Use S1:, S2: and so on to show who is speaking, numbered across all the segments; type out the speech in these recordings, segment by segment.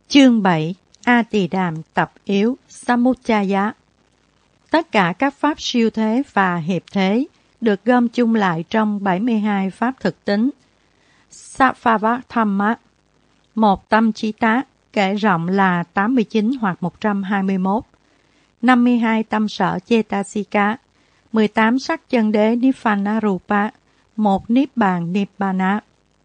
S1: Chương 7. A Tỳ Đàm tập yếu Samuccaya. Tất cả các pháp siêu thế và hiệp thế được gom chung lại trong 72 pháp thực tính. Sattva-thamma, một tâm chí tá, kể rộng là 89 hoặc 121, 52 tâm sở Cetasika, 18 sắc chân đế Nibbana Rupa, một Niết Bàn Nibbana.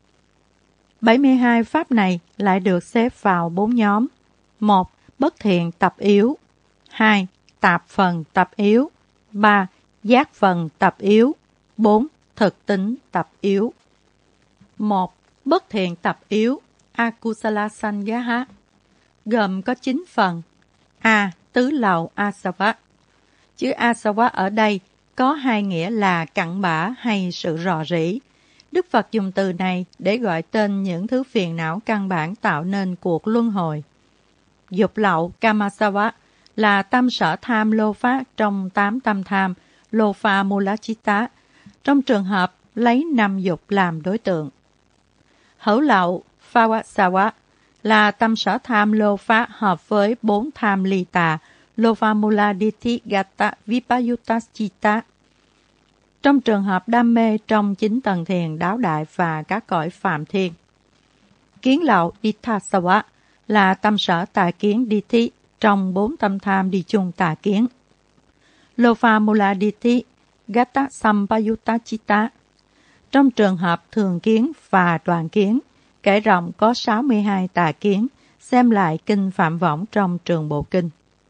S1: 72 pháp này lại được xếp vào 4 nhóm. 1. Bất thiện tập yếu. 2. Tạp phần tập yếu. 3. Giác phần tập yếu. 4. Thực tính tập yếu. 1. Bất thiện tập yếu Akusala Sangaha gồm có 9 phần. A. Tứ lậu Asava. Chữ Asava ở đây có hai nghĩa là cặn bã hay sự rò rỉ. Đức Phật dùng từ này để gọi tên những thứ phiền não căn bản tạo nên cuộc luân hồi. Dục lậu Kamasava là tâm sở tham lô phát trong 8 tâm tham Lopa Mulachitta, trong trường hợp lấy 5 dục làm đối tượng. Hữu lậu Phavasawa là tâm sở tham lô phát hợp với 4 tham ly tà Lopa Muladiti Gata Vipayutaschitta, trong trường hợp đam mê trong 9 tầng thiền đáo đại và các cõi phạm thiên. Kiến lậu Ditthasava là tâm sở tà kiến Dithi trong 4 tâm tham đi chung tà kiến. Lopa Muladiti Gata Sampayuttachitta, trong trường hợp thường kiến và đoạn kiến, kể rộng có 62 tà kiến, xem lại kinh Phạm Võng trong Trường Bộ Kinh.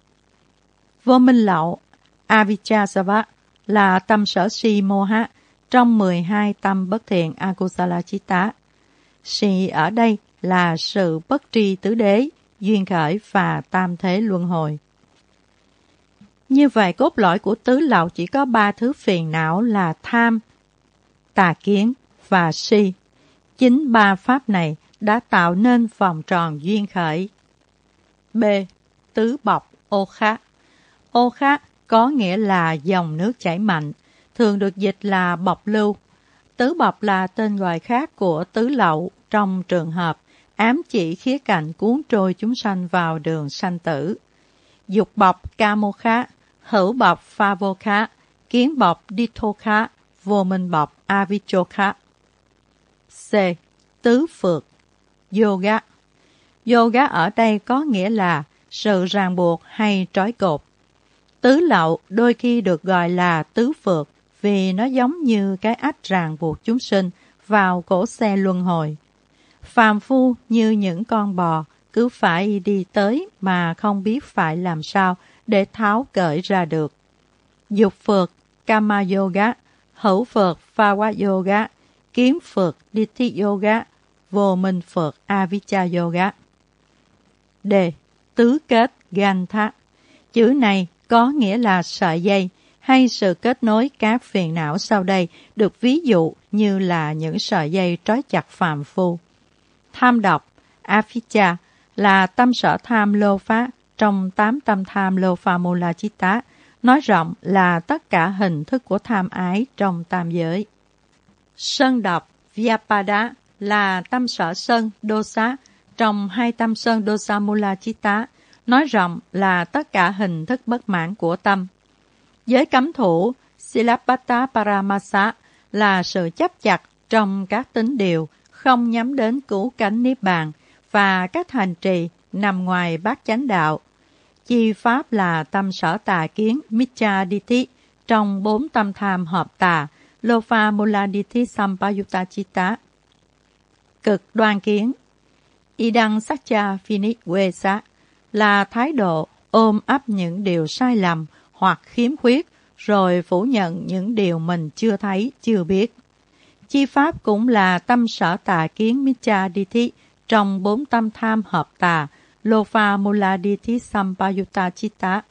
S1: Vô minh lậu Avijjasava là tâm sở si moha trong 12 tâm bất thiện Akusala Chitta. Si ở đây là sự bất tri tứ đế, duyên khởi và tam thế luân hồi. Như vậy, cốt lõi của tứ lậu chỉ có 3 thứ phiền não là tham, tà kiến và si. Chính 3 pháp này đã tạo nên vòng tròn duyên khởi. B. Tứ bọc Okha. Okha có nghĩa là dòng nước chảy mạnh, thường được dịch là bọc lưu. Tứ bọc là tên gọi khác của tứ lậu trong trường hợp ám chỉ khía cạnh cuốn trôi chúng sanh vào đường sanh tử. Dục bọc Kamokha, hữu bọc Favokha, kiến bọc Dittokha, vô minh bọc Avijjokha. C. Tứ phược Yoga. Yoga ở đây có nghĩa là sự ràng buộc hay trói cột. Tứ lậu đôi khi được gọi là tứ phược vì nó giống như cái ách ràng buộc chúng sinh vào cỗ xe luân hồi. Phàm phu như những con bò cứ phải đi tới mà không biết phải làm sao để tháo cởi ra được. Dục phược Kama Yoga, hữu phược Phava Yoga, kiến phược Ditti Yoga, vô minh phược Avijja Yoga. D. Tứ kết Gantha. Chữ này có nghĩa là sợi dây hay sự kết nối các phiền não sau đây được ví dụ như là những sợi dây trói chặt phàm phu. Tham độc Avijja là tâm sở tham lô phá trong 8 tâm tham Lopa Mulachitta, nói rộng là tất cả hình thức của tham ái trong tam giới. Sân độc Vyapada là tâm sở sân dosa trong 2 tâm sân dosa Mulachitta, nói rộng là tất cả hình thức bất mãn của tâm. Giới cấm thủ Silabbata Paramasa là sự chấp chặt trong các tín điều không nhắm đến cứu cánh Niết Bàn và các hành trì nằm ngoài bát chánh đạo. Chi pháp là tâm sở tà kiến Miccha Ditti trong 4 tâm tham hợp tà Lopa Muladiti Sampayuttachitta. Cực đoan kiến Idang Satcha Vinigwesa là thái độ ôm ấp những điều sai lầm hoặc khiếm khuyết rồi phủ nhận những điều mình chưa thấy, chưa biết. Chi pháp cũng là tâm sở tà kiến Miccha Ditti trong 4 tâm tham hợp tà Lopa Muladiti Sampayuttachitta.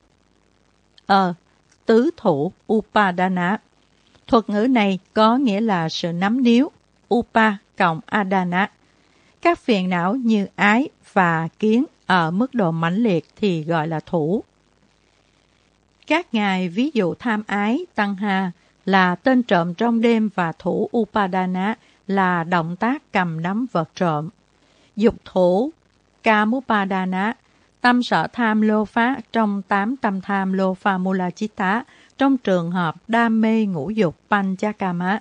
S1: Tứ thủ Upadana. Thuật ngữ này có nghĩa là sự nắm níu, Upa cộng Adana. Các phiền não như ái và kiến ở mức độ mãnh liệt thì gọi là thủ. Các ngài ví dụ tham ái, tăng ha là tên trộm trong đêm và thủ Upadana là động tác cầm nắm vật trộm. Dục thủ Kamupadana, tâm sở tham lô phá trong 8 tâm tham lô pha mula chitta trong trường hợp đam mê ngũ dục Panchakama.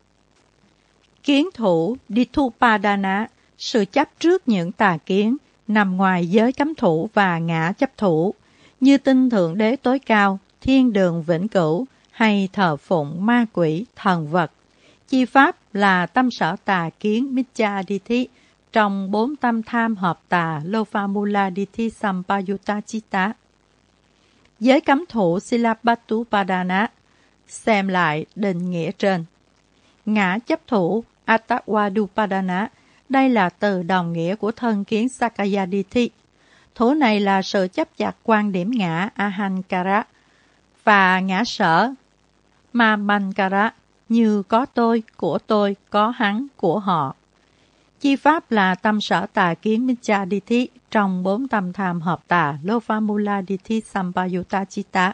S1: Kiến thủ Dithupadana, sự chấp trước những tà kiến nằm ngoài giới cấm thủ và ngã chấp thủ, như tin Thượng Đế tối cao, thiên đường vĩnh cửu hay thờ phụng ma quỷ, thần vật. Chi pháp là tâm sở tà kiến Micchaditthi trong 4 tâm tham hợp tà Lophamula Ditthi Sampayutta Chitta. Giới cấm thủ Silabhattupadana, xem lại định nghĩa trên. Ngã chấp thủ Attavadupadana, đây là từ đồng nghĩa của thân kiến Sakayaditthi. Thủ này là sự chấp chặt quan điểm ngã Ahankara và ngã sở Mamankara như có tôi, có hắn, của họ. Chi pháp là tâm sở tà kiến Micchaditthi trong 4 tâm tham hợp tà Lophamula Ditthi Sampayutta Chitta.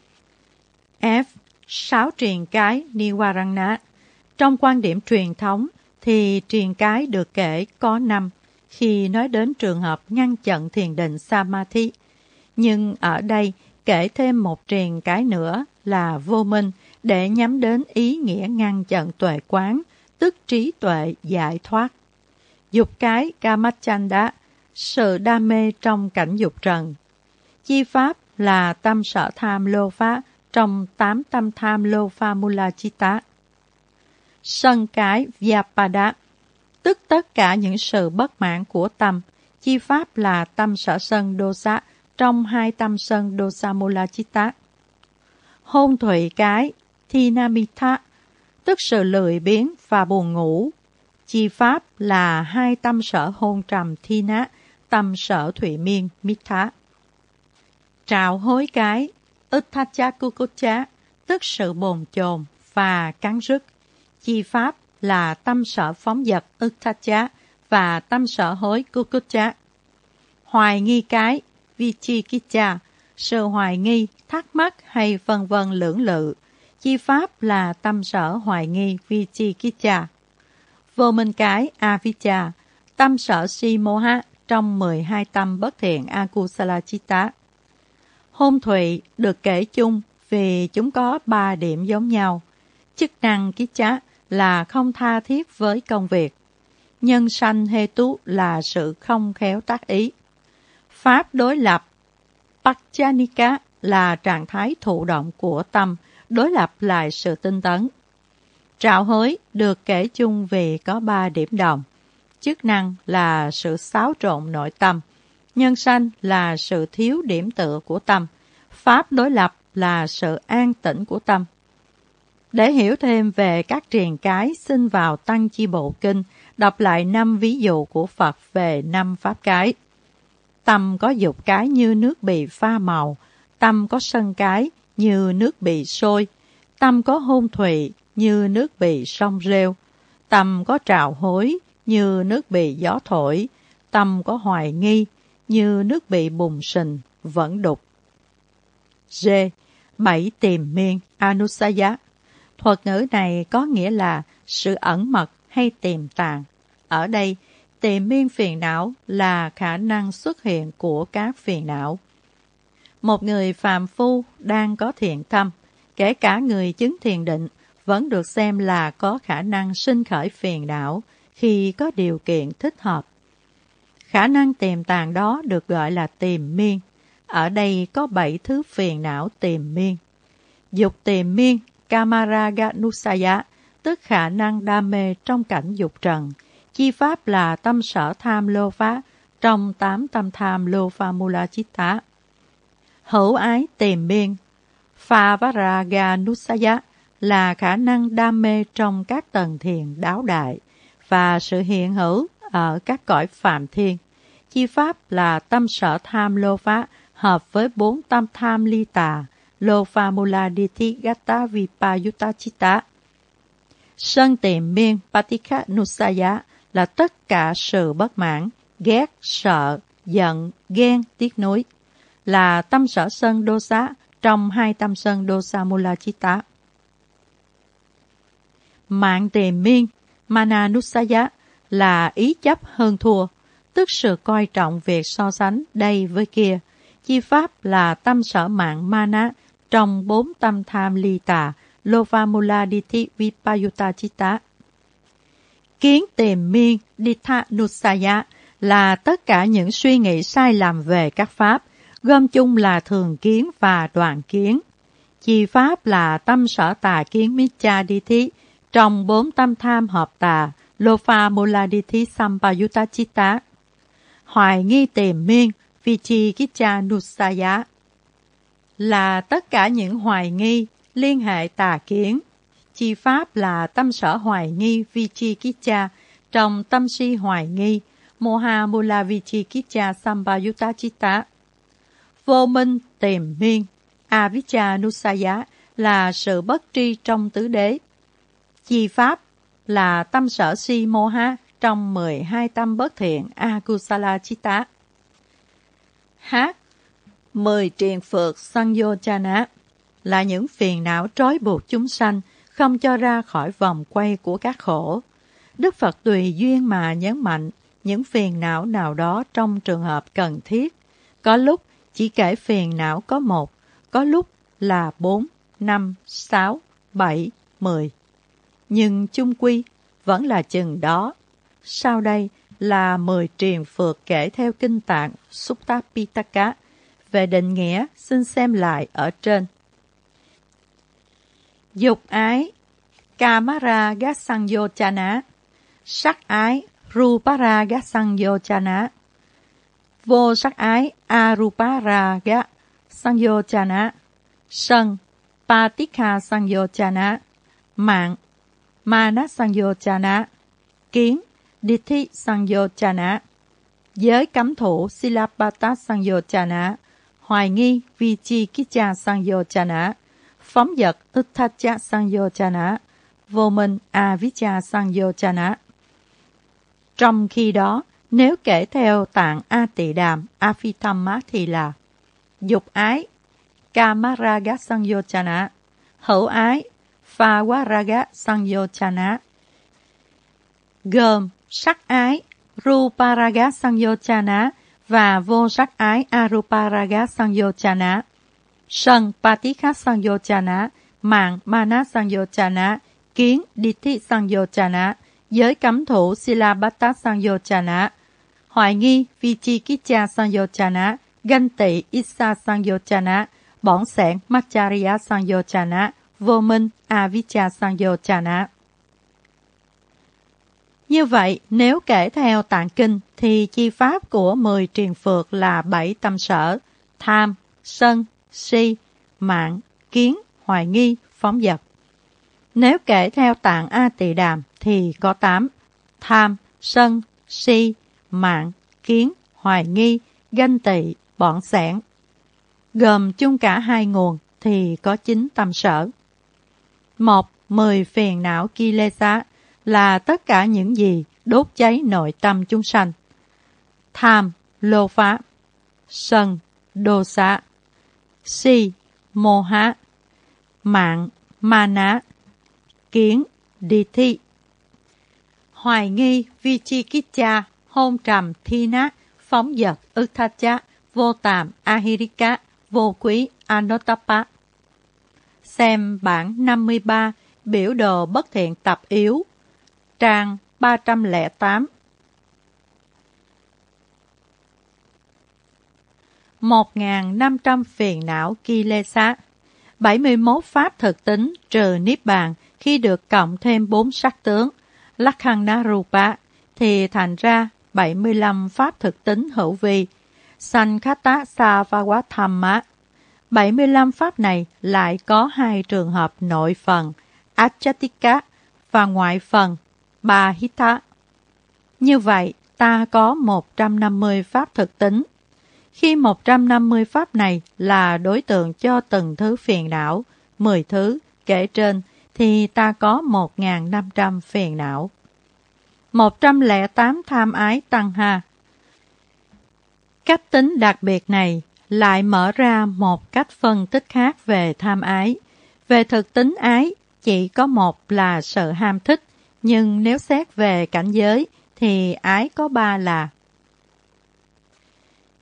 S1: F. 6 triền cái Niwarana. Trong quan điểm truyền thống thì triền cái được kể có 5 khi nói đến trường hợp ngăn chặn thiền định Samadhi. Nhưng ở đây kể thêm một triền cái nữa là vô minh để nhắm đến ý nghĩa ngăn chặn tuệ quán, tức trí tuệ giải thoát. Dục cái Kamachanda, sự đam mê trong cảnh dục trần. Chi pháp là tâm sở tham lô phá trong 8 tâm tham lô pha mula chitta. Sân cái Vyapada, tức tất cả những sự bất mãn của tâm. Chi pháp là tâm sở sân dosa trong 2 tâm sân dosa mula chitta. Hôn thủy cái Thinamitha, tức sự lười biếng và buồn ngủ. Chi pháp là 2 tâm sở hôn trầm Thina, tâm sở thụy miên Mitha. Trạo hối cái Utthachakukucha, tức sự bồn chồn và cắn rứt. Chi pháp là tâm sở phóng dật Utthacha và tâm sở hối Kukucha. Hoài nghi cái Vichikicha, sự hoài nghi, thắc mắc hay vân vân lưỡng lự. Chi pháp là tâm sở hoài nghi Vichikicha. Vô minh cái Avijja, tâm sở si moha trong 12 tâm bất thiện Akusala Chitta. Hôn thụy được kể chung vì chúng có 3 điểm giống nhau. Chức năng kicha là không tha thiết với công việc. Nhân sanh hetu là sự không khéo tác ý. Pháp đối lập Pacchanika là trạng thái thụ động của tâm, đối lập lại sự tinh tấn. Trạo hối được kể chung vì có 3 điểm đồng. Chức năng là sự xáo trộn nội tâm. Nhân sanh là sự thiếu điểm tựa của tâm. Pháp đối lập là sự an tĩnh của tâm. Để hiểu thêm về các triền cái, xin vào Tăng Chi Bộ Kinh, đọc lại 5 ví dụ của Phật về 5 pháp cái. Tâm có dục cái như nước bị pha màu, tâm có sân cái như nước bị sôi, tâm có hôn thụy như nước bị sông rêu, tâm có trạo hối như nước bị gió thổi, tâm có hoài nghi như nước bị bùn sình, vẫn đục. G. 7 tìm miên Anusaya. Thuật ngữ này có nghĩa là sự ẩn mật hay tiềm tàng. Ở đây, tìm miên phiền não là khả năng xuất hiện của các phiền não. Một người phàm phu đang có thiện tâm, kể cả người chứng thiền định, vẫn được xem là có khả năng sinh khởi phiền não khi có điều kiện thích hợp. Khả năng tiềm tàng đó được gọi là tìm miên. Ở đây có 7 thứ phiền não tìm miên. Dục tìm miên Kamaraganusaya, tức khả năng đam mê trong cảnh dục trần. Chi pháp là tâm sở tham lô phá trong 8 tâm tham lô pha mula chitta. Hữu ái tìm miên Phavaраganusaya là khả năng đam mê trong các tầng thiền đáo đại và sự hiện hữu ở các cõi phàm thiên. Chi pháp là tâm sở tham lô phá hợp với 4 tâm tham ly tà Lophamula Ditthi Gata Vipayutta Chitta. Sân tìm miên Patikhanusaya là tất cả sự bất mãn, ghét, sợ, giận, ghen, tiếc nuối, là tâm sở sân dosa trong 2 tâm sân dosa mula chitta. Mạng tìm miên Mananusaya là ý chấp hơn thua, tức sự coi trọng việc so sánh đây với kia. Chi pháp là tâm sở mạng mana trong 4 tâm tham ly tà, lova mula dithi vipayuta chitta. Kiến tìm miên ditha nusaya là tất cả những suy nghĩ sai lầm về các pháp, gom chung là thường kiến và đoạn kiến. Chi pháp là tâm sở tà kiến miccha dithi trong 4 tâm tham hợp tà, lova mula dithi sampayutta chitta. Hoài nghi tìm miên vichikicca nusaya là tất cả những hoài nghi liên hệ tà kiến. Chi pháp là tâm sở hoài nghi vichikicca trong tâm si hoài nghi, moha mula vichikicca sampayutta chitta. Vô minh tìm miên avijja nusaya là sự bất tri trong tứ đế. Chi pháp là tâm sở si moha trong 12 tâm bất thiện akusala chitta. H. 10 triền phược sanyochana là những phiền não trói buộc chúng sanh, không cho ra khỏi vòng quay của các khổ. Đức Phật tùy duyên mà nhấn mạnh những phiền não nào đó trong trường hợp cần thiết. Có lúc chỉ kể phiền não có 1, có lúc là 4, 5, 6, 7, 10. Nhưng chung quy vẫn là chừng đó. Sau đây là 10 triền phược kể theo kinh tạng Sutta Pitaka. Về định nghĩa, xin xem lại ở trên. Dục ái, Kamaraga Sanyochana. Sắc ái, Ruparaga Sanyochana. Vô sắc ái, Aruparaga Sanyochana. Sân, Patikha Sanyochana. Mạng, Mana Sanyochana. Kiến, Dithi Sanyochana. Giới cấm thủ, Silapata Sanyochana. Hoài nghi, Vichikicca Sanyochana. Phóng dật, Utthacha Sanyochana. Vô minh, Avijja Sanyochana. Trong khi đó, nếu kể theo tạng A Tỳ Đàm, Apithamma thì là dục ái, Kamaraga Sanyochana. Hữu ái, Phawaraga Sanyochana. Gồm sắc ái, Ruparaga Sanyochana và vô sắc ái Aruparaga Sanyochana. Sân Patikha Sanyochana, mạng Mana Sanyochana, kiến Dithi Sanyochana, giới cấm thủ Silabata Sanyochana, hoài nghi Vichikicca Sanyochana, ganh tị Issa Sanyochana, bỏng sẻn Macharya Sanyochana, vô minh Avijja Sanyochana. Như vậy, nếu kể theo tạng kinh thì chi pháp của 10 triền phược là 7 tâm sở: tham, sân, si, mạng, kiến, hoài nghi, phóng dật. Nếu kể theo tạng A Tỳ Đàm thì có 8: tham, sân, si, mạng, kiến, hoài nghi, ganh tị, bỏng sẻn. Gồm chung cả hai nguồn thì có 9 tâm sở. 1. 10 phiền não Kilesa là tất cả những gì đốt cháy nội tâm chúng sanh. Tham, lô phá. Sân, đô xá. Si, mô há. Mạng, ma ná. Kiến, đi thi. Hoài nghi, Vichikicca, hôn trầm, thi nát, phóng dật, Utthacha, vô tàm, Ahirika, vô quý, Anotapa. Xem bản 53, biểu đồ bất thiện tập yếu, trang 308. 1.500 phiền não Kilesa, 71 pháp thực tính trừ Niết Bàn khi được cộng thêm 4 sắc tướng Lakkhana Rupa thì thành ra 75 pháp thực tính hữu vi Sankhata Savavatamma. 75 pháp này lại có 2 trường hợp nội phần Achatika và ngoại phần Bahita. Như vậy, ta có 150 pháp thực tính. Khi 150 pháp này là đối tượng cho từng thứ phiền não, 10 thứ kể trên, thì ta có 1.500 phiền não. 108 tham ái tăng ha. Cách tính đặc biệt này lại mở ra một cách phân tích khác về tham ái. Về thực tính ái, chỉ có một là sự ham thích, nhưng nếu xét về cảnh giới thì ái có 3 là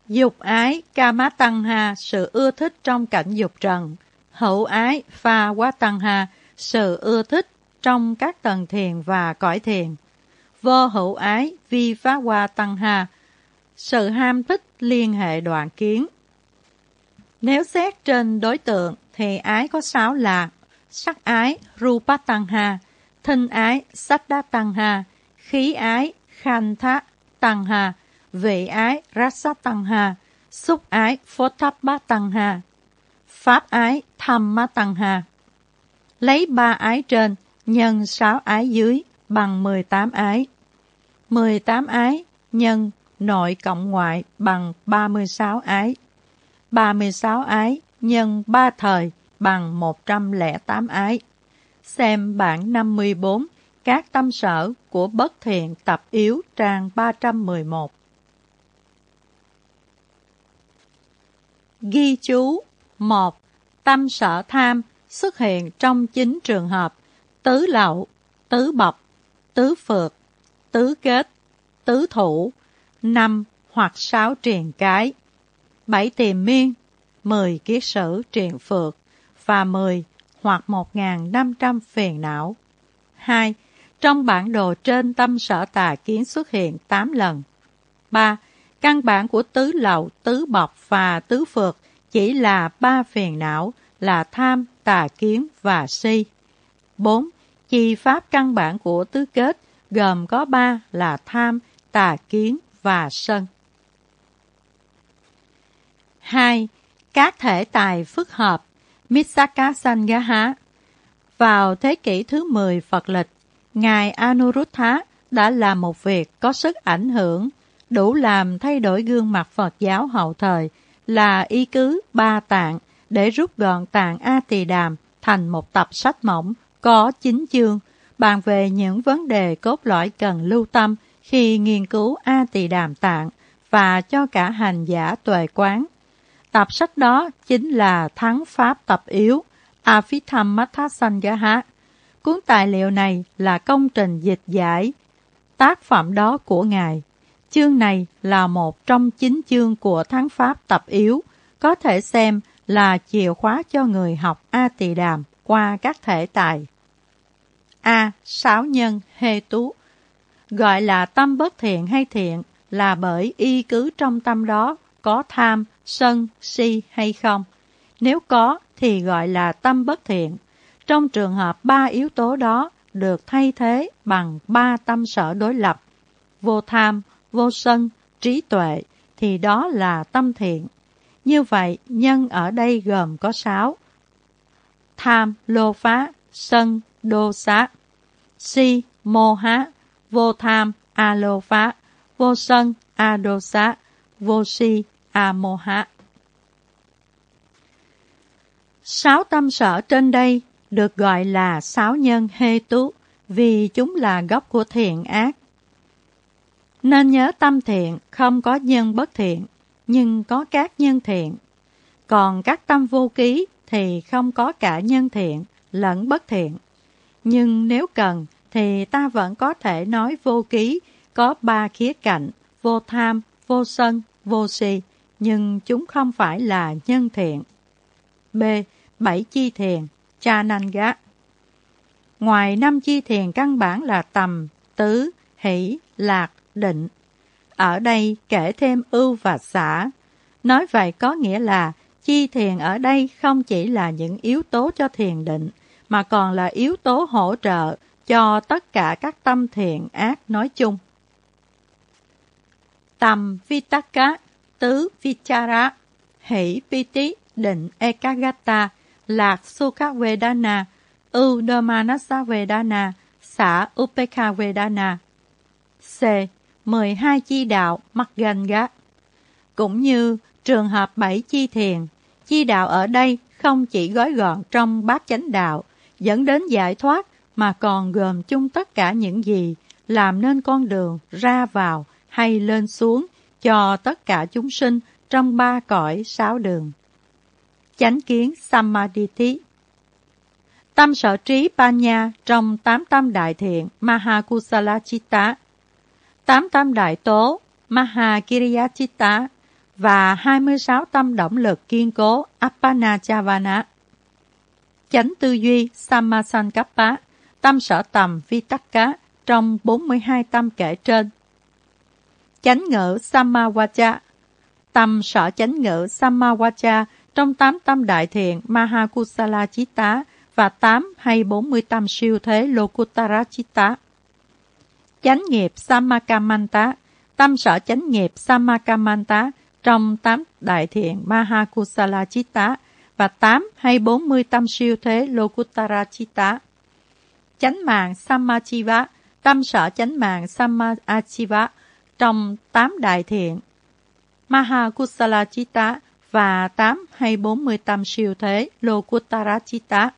S1: Dục ái Kama Tanha, sự ưa thích trong cảnh dục trần. Hữu ái Pha Quá Tanha, sự ưa thích trong các tầng thiền và cõi thiền. Vô hữu ái Vi Phá Hoa Tanha, sự ham thích liên hệ đoạn kiến. Nếu xét trên đối tượng thì ái có 6 là sắc ái Rupa Tanha, thinh ái Saddha Tanha, khí ái Khantha Tanha, vị ái Rasa Tanha, xúc ái Photabba Tanha, pháp ái Dhamma Tanha. Lấy 3 ái trên nhân 6 ái dưới bằng 18 ái. 18 ái nhân nội cộng ngoại bằng 36 ái. 36 ái nhân 3 thời bằng 108 ái. Xem bảng 54, các tâm sở của bất thiện tập yếu trang 311. Ghi chú 1. Tâm sở tham xuất hiện trong 9 trường hợp: tứ lậu, tứ bọc, tứ phượt, tứ kết, tứ thủ, 5 hoặc 6 triền cái, 7 tiềm miên, 10 kiết sử triền phượt và 10 hoặc 1.500 phiền não. 2. Trong bản đồ trên tâm sở tà kiến xuất hiện 8 lần. 3. Căn bản của tứ lậu, tứ bọc và tứ phượt chỉ là 3 phiền não là tham, tà kiến và si. 4. Chi pháp căn bản của tứ kết gồm có 3 là tham, tà kiến và sân. 2. Các thể tài phức hợp Mitsaka Sangaha. Vào thế kỷ thứ 10 Phật lịch, Ngài Anuruddha đã làm một việc có sức ảnh hưởng, đủ làm thay đổi gương mặt Phật giáo hậu thời, là y cứ 3 tạng để rút gọn tạng A Tỳ Đàm thành một tập sách mỏng có 9 chương, bàn về những vấn đề cốt lõi cần lưu tâm khi nghiên cứu A Tỳ Đàm tạng và cho cả hành giả tuệ quán. Tập sách đó chính là Thắng Pháp Tập Yếu, Abhidhammattha Sangaha. Cuốn tài liệu này là công trình dịch giải tác phẩm đó của Ngài. Chương này là một trong 9 chương của Thắng Pháp Tập Yếu, có thể xem là chìa khóa cho người học A Tỳ Đàm qua các thể tài. A. 6 nhân hê tú. Gọi là tâm bất thiện hay thiện là bởi y cứ trong tâm đó có tham, sân, si hay không. Nếu có thì gọi là tâm bất thiện. Trong trường hợp 3 yếu tố đó được thay thế bằng 3 tâm sở đối lập, vô tham, vô sân, trí tuệ, thì đó là tâm thiện. Như vậy, nhân ở đây gồm có 6. Tham, lô phá, sân, đô xá, si, mô há, vô tham, a lô phá, vô sân, a đô xá, vô si, a mô há. 6 tâm sở trên đây được gọi là 6 nhân hê tú vì chúng là gốc của thiện ác. Nên nhớ tâm thiện không có nhân bất thiện, nhưng có các nhân thiện. Còn các tâm vô ký thì không có cả nhân thiện lẫn bất thiện. Nhưng nếu cần thì ta vẫn có thể nói vô ký có 3 khía cạnh: vô tham, vô sân, vô si, nhưng chúng không phải là nhân thiện. B. 7 chi thiền Chananga. Ngoài 5 chi thiền căn bản là tầm, tứ, hỷ, lạc, định, ở đây kể thêm ưu và xả. Nói vậy có nghĩa là chi thiền ở đây không chỉ là những yếu tố cho thiền định, mà còn là yếu tố hỗ trợ cho tất cả các tâm thiện ác nói chung. Tầm Vitaka, tứ Vichara, hỷ Piti, định Ekagata, lạc Sukha Vedana, ưu Domanassa Vedana, xả Upekha Vedana. C. 12 chi đạo Magga. Cũng như trường hợp 7 chi thiền, chi đạo ở đây không chỉ gói gọn trong bát chánh đạo dẫn đến giải thoát, mà còn gồm chung tất cả những gì làm nên con đường ra vào hay lên xuống cho tất cả chúng sinh trong 3 cõi 6 đường. Chánh kiến Samadhi. Tâm sở trí Panya trong 8 tâm đại thiện Mahakusala Chitta, 8 tâm đại tố Mahakiriya Chitta và 26 tâm động lực kiên cố Appanajavana. Chánh tư duy Sammasankappa, tâm sở tầm Vitakka trong 42 tâm kể trên. Chánh ngữ Sammawacha, tâm sở chánh ngữ Sammawacha trong 8 tâm đại thiện Mahakusala Chitta và 8 hay 40 tâm siêu thế Lokuttara Chitta. Chánh nghiệp Sammakamanta, tâm sở chánh nghiệp Sammakamanta trong 8 đại thiện Mahakusala Chitta và 8 hay 40 tâm siêu thế Lokuttara Chitta. Chánh mạng Sammachiva, tâm sở chánh mạng Sammachiva trong 8 đại thiện Mahakusala Chitta và 8 hay 40 tâm siêu thế Lokuttara Chitta.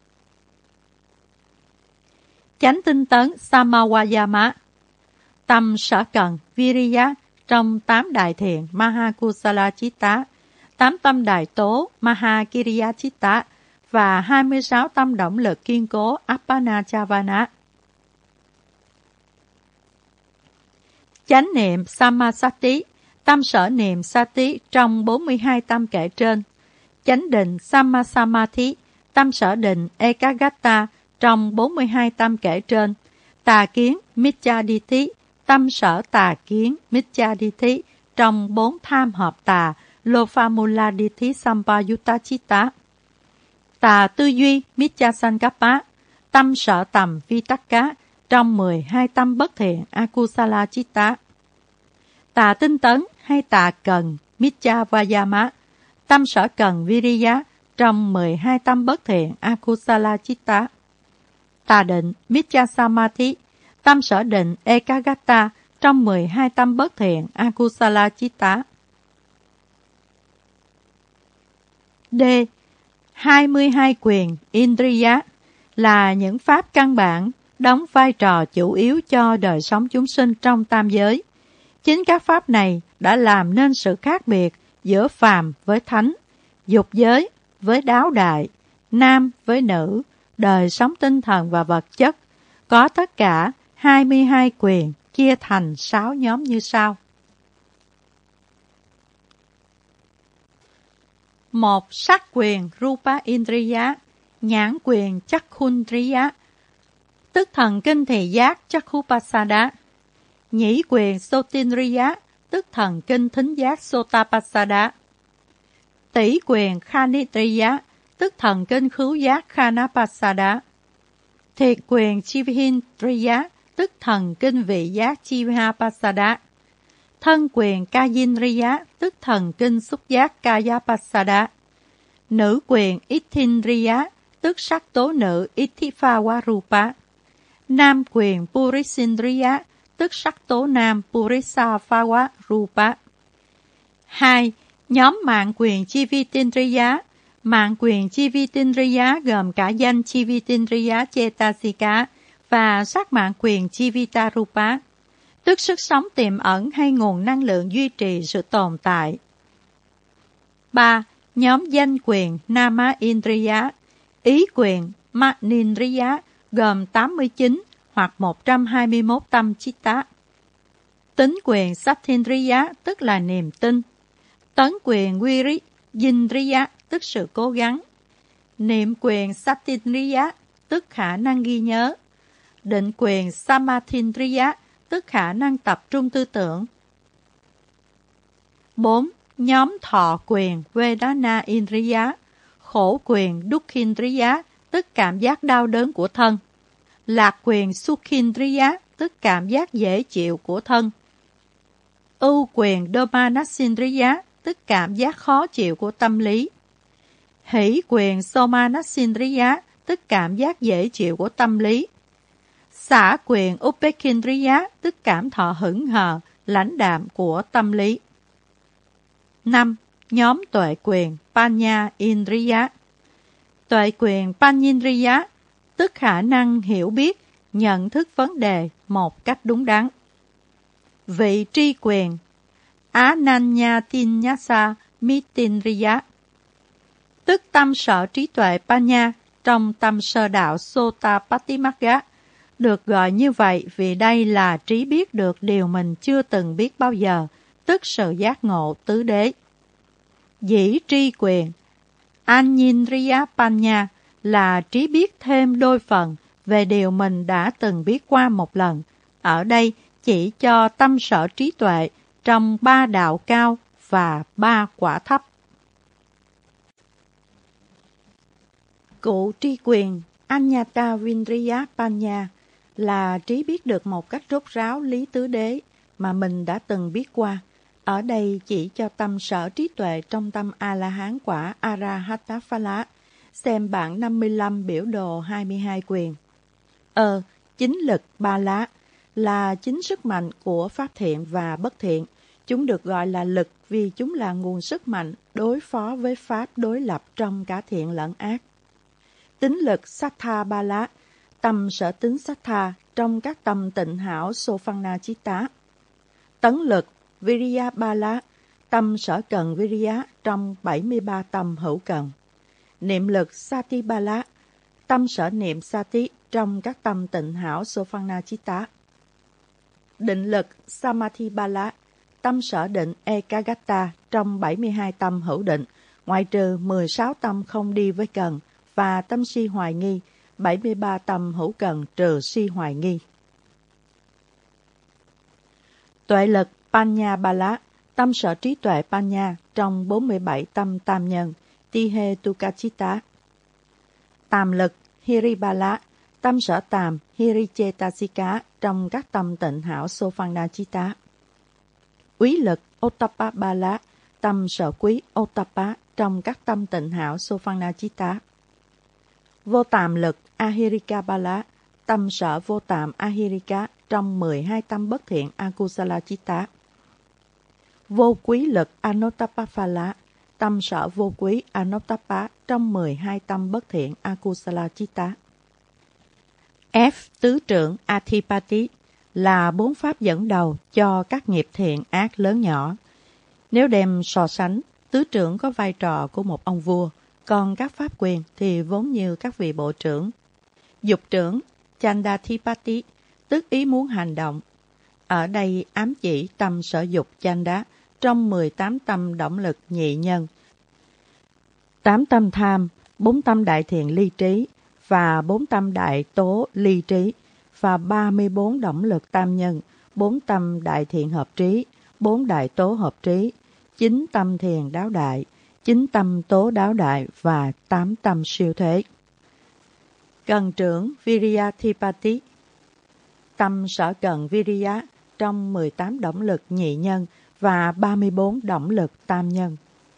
S1: Chánh tinh tấn Samawayama, tâm sở cần Viriya trong 8 đại thiện Mahakusala Chitta, 8 tâm đại tố Mahakiriya Chitta và 26 tâm động lực kiên cố Appanajavana. Chánh niệm Sammasati, tâm sở niệm Sati trong 42 tâm kể trên. Chánh định Sammasamadhi, tâm sở định Ekagata trong 42 tâm kể trên. Tà kiến Micchaditthi, tâm sở tà kiến Micchaditthi trong 4 tham hợp tà Lophamulladitthi Sampayutta Chitta. Tà tư duy Micchasankappa, tâm sở tầm Vitakka trong 12 tâm bất thiện Akusala Chitta. Tà tinh tấn hay tà cần Michavayama, tâm sở cần Viriya trong 12 tâm bất thiện Akusala Chitta. Tà định Micchasamadhi, tâm sở định Ekagata trong 12 tâm bất thiện Akusala Chitta. D. 22 quyền Indriya là những pháp căn bản đóng vai trò chủ yếu cho đời sống chúng sinh trong tam giới. Chính các pháp này đã làm nên sự khác biệt giữa phàm với thánh, dục giới với đáo đại, nam với nữ, đời sống tinh thần và vật chất, có tất cả 22 quyền chia thành 6 nhóm như sau. 1. Sắc quyền Rupa Indriya, nhãn quyền Chakkhundriya, tức thần kinh thị giác Chakkhupasada. Nhĩ quyền Sotindriya, tức thần kinh thính giác Sotapasada. Tỷ quyền Khanidriya, tức thần kinh khứu giác Khanapasada. Thiệt quyền Chivhindriya, tức thần kinh vị giác Chivhapasada. Thân quyền Kayindriya, tức thần kinh xúc giác Kayapasada. Nữ quyền Ithindriya, tức sắc tố nữ Ithiphawarupa. Nam quyền Purisindriya, tức sắc tố nam Purisaphawarupa. 2. Nhóm mạng quyền Chivitindriya. Mạng quyền Chivitindriya gồm cả danh Chivitindriya Chetasika và sắc mạng quyền Chivitarupa, tức sức sống tiềm ẩn hay nguồn năng lượng duy trì sự tồn tại. 3. Nhóm danh quyền Nama Indriya. Ý quyền Manindriya gồm 89 hoặc 121 tâm chitta. Tính quyền Sattindriya tức là niềm tin. Tấn quyền Viriyindriya tức sự cố gắng. Niệm quyền Sattindriya tức khả năng ghi nhớ. Định quyền Samathindriya tức khả năng tập trung tư tưởng. 4. Nhóm thọ quyền Vedana Indriya. Khổ quyền Dukhindriya tức cảm giác đau đớn của thân. Lạc quyền Sukhindriya tức cảm giác dễ chịu của thân. Ưu quyền Domanasindriya tức cảm giác khó chịu của tâm lý. Hỷ quyền Somanasindriya tức cảm giác dễ chịu của tâm lý. Xả quyền Upekindriya tức cảm thọ hững hờ, lãnh đạm của tâm lý. 5. Nhóm tuệ quyền Panya Indriya. Tuệ quyền Panyindriya tức khả năng hiểu biết, nhận thức vấn đề một cách đúng đắn. Vị tri quyền Ananyatinyasa Mitindriya, tức tâm sở trí tuệ Panya trong tâm sơ đạo Sotapattimagga, được gọi như vậy vì đây là trí biết được điều mình chưa từng biết bao giờ, tức sự giác ngộ tứ đế. Dĩ tri quyền, Anindriyapanya là trí biết thêm đôi phần về điều mình đã từng biết qua một lần. Ở đây chỉ cho tâm sở trí tuệ trong 3 đạo cao và 3 quả thấp. Cụ tri quyền Anyata Vindriyapanya là trí biết được một cách rốt ráo lý tứ đế mà mình đã từng biết qua. Ở đây chỉ cho tâm sở trí tuệ trong tâm A-la-hán quả Arahata-phala. Xem bảng 55 biểu đồ 22 quyền. Chính lực ba lá là chính sức mạnh của pháp thiện và bất thiện. Chúng được gọi là lực vì chúng là nguồn sức mạnh đối phó với pháp đối lập trong cả thiện lẫn ác. Tính lực Sattha ba lá, tâm sở tính Sattha trong các tâm tịnh hảo Sophanna Chitta. Tấn lực Viriya ba lá, tâm sở cần Viriya trong 73 tâm hữu cần. Niệm lực Sati ba lá, tâm sở niệm Sati trong các tâm tịnh hảo Sophanna Chitta. Định lực Samadhi ba lá, tâm sở định Ekagata trong 72 tâm hữu định, ngoại trừ 16 tâm không đi với cần và tâm si hoài nghi, 73 tâm hữu cần trừ si hoài nghi. Tuệ lực Panya ba lá, tâm sở trí tuệ Panya trong 47 tâm tam nhân, Tihe Tukachita. Tàm lực Hiribala, tâm sở tàm Hirichetasika trong các tâm tịnh hảo Sophanna Chitta. Úy lực Ottappa ba lá, tâm sở quý Ottappa trong các tâm tịnh hảo Sophanna Chitta. Vô tàm lực Ahirika ba lá, tâm sở vô tàm Ahirika trong 12 tâm bất thiện Akusala Chitta. Vô quý lực Anottappa phala, tâm sở vô quý Anottappa trong 12 tâm bất thiện Akusala Chitta. F. Tứ trưởng Adhipati là 4 pháp dẫn đầu cho các nghiệp thiện ác lớn nhỏ. Nếu đem so sánh, tứ trưởng có vai trò của một ông vua, còn các pháp quyền thì vốn như các vị bộ trưởng. Dục trưởng Chandathipati, tức ý muốn hành động. Ở đây ám chỉ tâm sở dục Chanda trong 18 tâm động lực nhị nhân, 8 tâm tham, 4 tâm đại thiện ly trí và 4 tâm đại tố ly trí và 34 động lực tam nhân, 4 tâm đại thiện hợp trí, 4 đại tố hợp trí, 9 tâm thiền đáo đại, 9 tâm tố đáo đại và 8 tâm siêu thế. Cần trưởng Viriyathipati, tâm sở cần Viriya trong 18 động lực nhị nhân và 34 động lực tam nhân.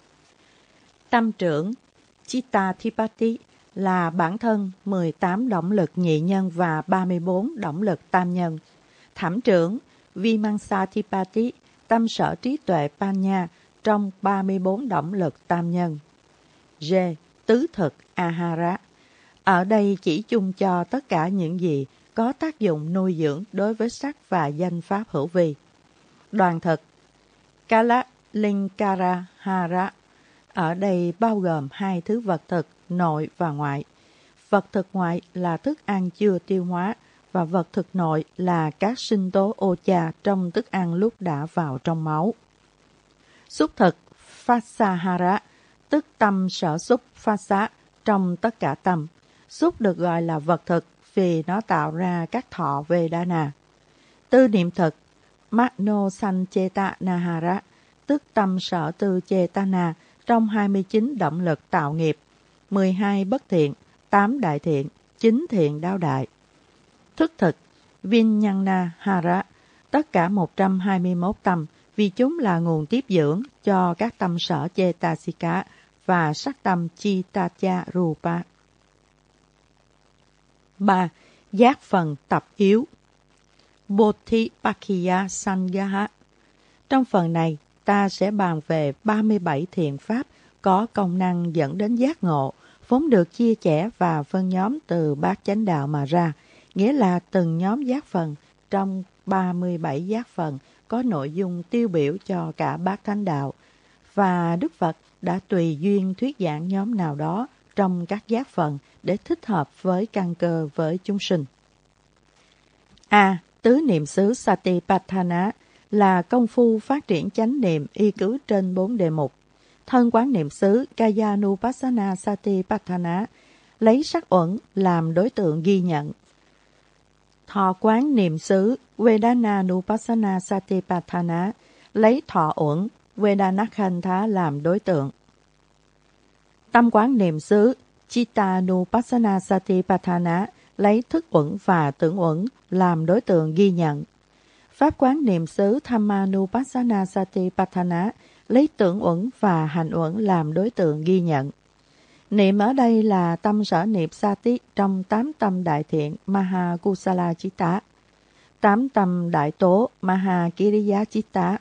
S1: Tâm trưởng Chittathipati là bản thân 18 động lực nhị nhân và 34 động lực tam nhân. Thảm trưởng Vimamsathipati, tâm sở trí tuệ Panya trong 34 động lực tam nhân. G. Tứ thực Ahara. Ở đây chỉ chung cho tất cả những gì có tác dụng nuôi dưỡng đối với sắc và danh pháp hữu vi. Đoàn thực Kala Linkara Hara. Ở đây bao gồm 2 thứ vật thực nội và ngoại. Vật thực ngoại là thức ăn chưa tiêu hóa và vật thực nội là các sinh tố ocha trong thức ăn lúc đã vào trong máu. Xúc thực Phasahara, tức tâm sở xúc Phasa trong tất cả tâm. Xúc được gọi là vật thực vì nó tạo ra các thọ Vedana. Tư niệm thực Mano Sancheta Nahara, tức tâm sở tư Chetana trong 29 động lực tạo nghiệp, 12 bất thiện, 8 đại thiện, 9 thiện đáo đại. Thức thực Vinyana Hara, tất cả 121 tâm, vì chúng là nguồn tiếp dưỡng cho các tâm sở Chetasika và sắc tâm Chittacha Rupa. 3. Giác phần tập yếu Bodhipakkhya Sangaha. Trong phần này, ta sẽ bàn về 37 thiện pháp có công năng dẫn đến giác ngộ, vốn được chia sẻ và phân nhóm từ bát chánh đạo mà ra, nghĩa là từng nhóm giác phần trong 37 giác phần có nội dung tiêu biểu cho cả bát thánh đạo, và Đức Phật đã tùy duyên thuyết giảng nhóm nào đó trong các giác phần để thích hợp với căn cơ với chúng sinh. A. Tứ niệm xứ Satipatthana là công phu phát triển chánh niệm y cứ trên 4 đề mục. Thân quán niệm xứ Kayanupassana Satipatthana lấy sắc uẩn làm đối tượng ghi nhận. Thọ quán niệm xứ Vedananupassana Satipatthana lấy thọ uẩn Vedanakkhantha làm đối tượng. Tâm quán niệm xứ Chittanupassana Satipatthana lấy thức uẩn và tưởng uẩn làm đối tượng ghi nhận. Pháp quán niệm xứ Dhammanupassana Satipatthana lấy tưởng uẩn và hành uẩn làm đối tượng ghi nhận. Niệm ở đây là tâm sở niệm Sati trong 8 tâm đại thiện Mahakusala Chitta, 8 tâm đại tố Mahakiriya Chitta,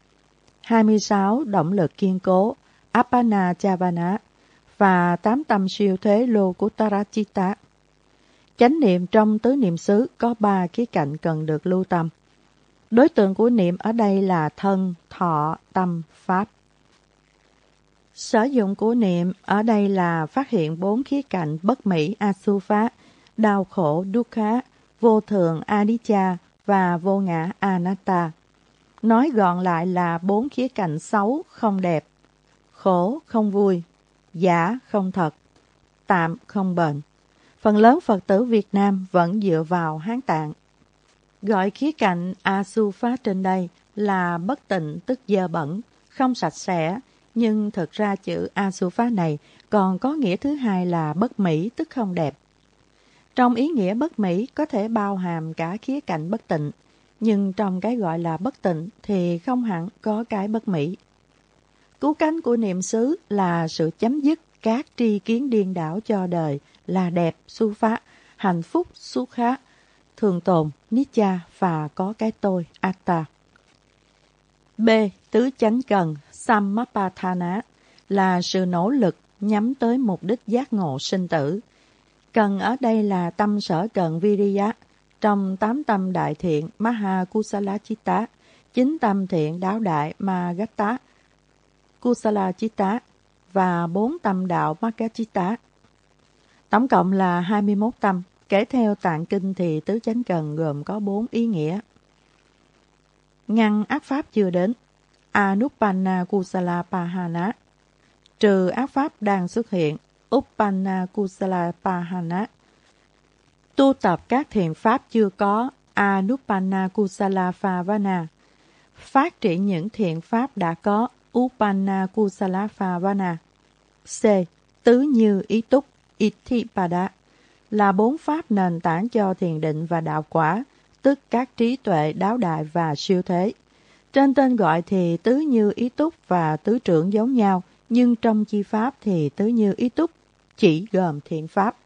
S1: 26 động lực kiên cố Appana Chavana và 8 tâm siêu thế Lokuttara Chitta. Chánh niệm trong tứ niệm xứ có 3 khía cạnh cần được lưu tâm. Đối tượng của niệm ở đây là thân, thọ, tâm, pháp. Sử dụng của niệm ở đây là phát hiện 4 khía cạnh bất mỹ Asupha, đau khổ Dukkha, vô thường Anicca và vô ngã Anatta. Nói gọn lại là 4 khía cạnh xấu không đẹp, khổ không vui, giả không thật, tạm không bền. Phần lớn Phật tử Việt Nam vẫn dựa vào Hán Tạng. Gọi khía cạnh Asupha trên đây là bất tịnh tức dơ bẩn, không sạch sẽ, nhưng thực ra chữ Asupha này còn có nghĩa thứ hai là bất mỹ tức không đẹp. Trong ý nghĩa bất mỹ có thể bao hàm cả khía cạnh bất tịnh, nhưng trong cái gọi là bất tịnh thì không hẳn có cái bất mỹ. Cứu cánh của niệm xứ là sự chấm dứt các tri kiến điên đảo cho đời là đẹp, Supha, hạnh phúc, Sukha, thường tồn, Nitya và có cái tôi, Atta. B. Tứ chánh cần, Sammappathana, là sự nỗ lực nhắm tới mục đích giác ngộ sinh tử. Cần ở đây là tâm sở cần Viriya, trong 8 tâm đại thiện Mahakusala Chitta, 9 tâm thiện đáo đại Magatta, Kusala Chitta và 4 tâm đạo Magga Chitta. Tổng cộng là 21 tâm. Kể theo Tạng Kinh thì tứ chánh cần gồm có 4 ý nghĩa. Ngăn ác pháp chưa đến, Anupanna Kusala Pahana, trừ ác pháp đang xuất hiện, Uppanna Kusala Pahana, tu tập các thiện pháp chưa có, Anupanna Kusala Phavana, phát triển những thiện pháp đã có, Uppanna Kusala Phavana. C. Tứ như ý túc, Itthipada, là 4 pháp nền tảng cho thiền định và đạo quả, tức các trí tuệ đáo đại và siêu thế. Trên tên gọi thì tứ như ý túc và tứ trưởng giống nhau, nhưng trong chi pháp thì tứ như ý túc chỉ gồm thiện pháp.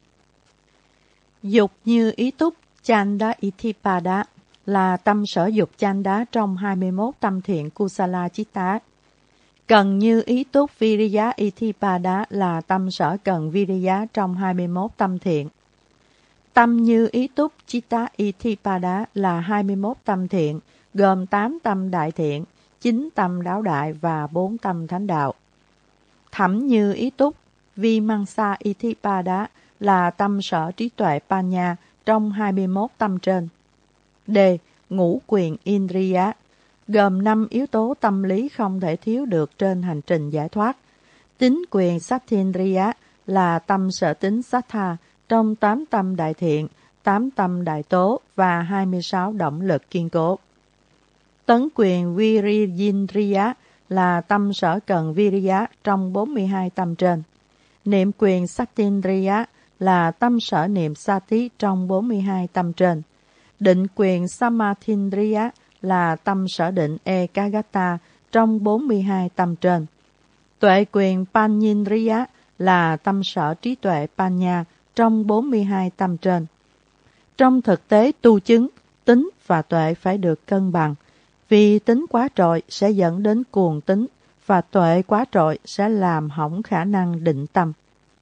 S1: Dục như ý túc, Chanda Itthipada, là tâm sở dục Chanda trong 21 tâm thiện Kusala Chitta. Cần như ý túc Viriya Itthipada là tâm sở cần Viriya trong 21 tâm thiện. Tâm như ý túc Chitta Itthipada là 21 tâm thiện, gồm 8 tâm đại thiện, 9 tâm đáo đại và 4 tâm thánh đạo. Thẩm như ý túc Vimamsa Itthipada là tâm sở trí tuệ Panya trong 21 tâm trên. D. Ngũ quyền Indriya, gồm 5 yếu tố tâm lý không thể thiếu được trên hành trình giải thoát. Tính quyền Sattindriya là tâm sở tính Sattha trong 8 tâm đại thiện, 8 tâm đại tố và 26 động lực kiên cố. Tấn quyền Virindriya là tâm sở cần Viriya trong 42 tâm trên. Niệm quyền Sattindriya là tâm sở niệm Sati trong 42 tâm trên. Định quyền Samathindriya là tâm sở định Ekagata trong 42 tâm trên. Tuệ quyền Panyindriya là tâm sở trí tuệ Panya trong 42 tâm trên. Trong thực tế tu chứng, tính và tuệ phải được cân bằng, vì tính quá trội sẽ dẫn đến cuồng tính và tuệ quá trội sẽ làm hỏng khả năng định tâm.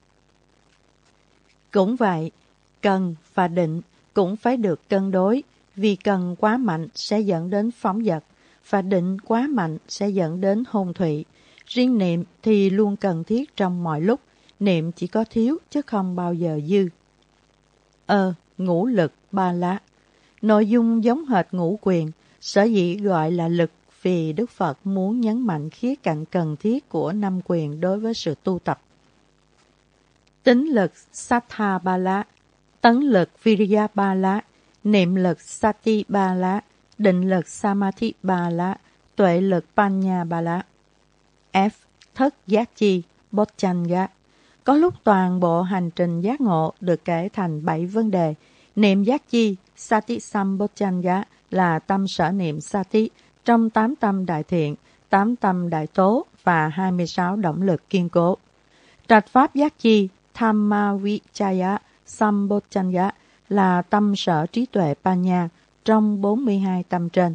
S1: Cũng vậy, cần và định cũng phải được cân đối, vì cần quá mạnh sẽ dẫn đến phóng dật, và định quá mạnh sẽ dẫn đến hôn thụy. Riêng niệm thì luôn cần thiết trong mọi lúc, niệm chỉ có thiếu chứ không bao giờ dư. Ngũ lực ba lá. Nội dung giống hệt ngũ quyền, Sở dĩ gọi là lực vì Đức Phật muốn nhấn mạnh khía cạnh cần thiết của 5 quyền đối với sự tu tập. Tính lực Sattha Bala, tấn lực Viriya Bala, niệm lực Sati Bala, định lực Samadhi Bala, tuệ lực Panya Bala. F. Thất giác chi Bojjhanga. Có lúc toàn bộ hành trình giác ngộ được kể thành 7 vấn đề. Niệm giác chi Sati Sambojjhanga là tâm sở niệm Sati trong 8 tâm đại thiện, 8 tâm đại tố và 26 động lực kiên cố. Trạch pháp giác chi Dhammavichaya Sambojjhanga là tâm sở trí tuệ Panya trong 42 tâm trên.